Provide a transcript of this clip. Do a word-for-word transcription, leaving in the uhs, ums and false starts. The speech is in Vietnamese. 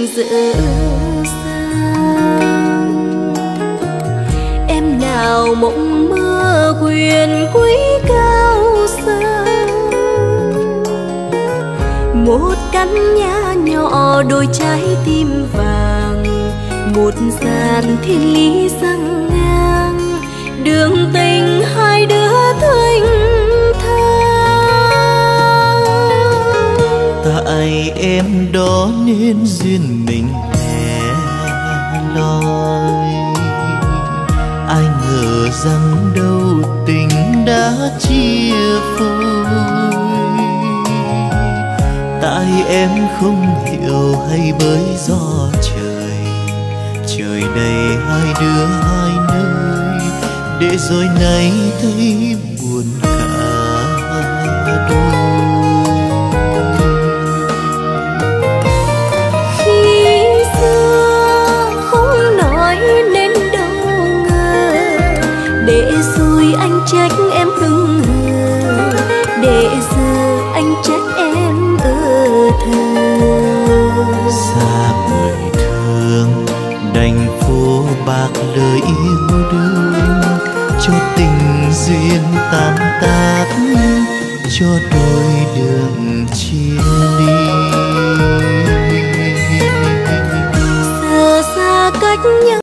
dở dang. Em nào mộng mơ quyền quý cao sang, một căn nhà nhỏ đôi trái tim vàng, một dàn thiên lý răng ngang, đường tình hai đứa thênh thang. Tại em đó nên duyên mình lẻ loi, ai ngờ rằng đâu tình đã chia phôi. Tại em không hiểu hay bởi do trời, trời đầy hai đứa hai nơi, để rồi nay thấy buồn cả đôi. Khi xưa không nói nên đâu ngờ, để rồi anh trách em hững hờ, để giờ anh trách em ơ thơ. Xa người thương đành phố bạc lời yêu đương, cho tình duyên tan tác, cho đôi đường chia ly. Giờ xa cách nhau